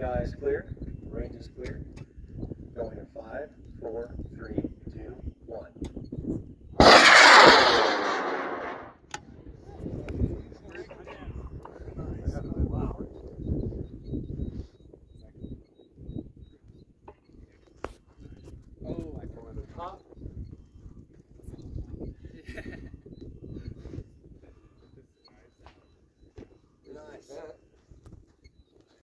Sky is clear. Range is clear. Going in 5, 4, 3,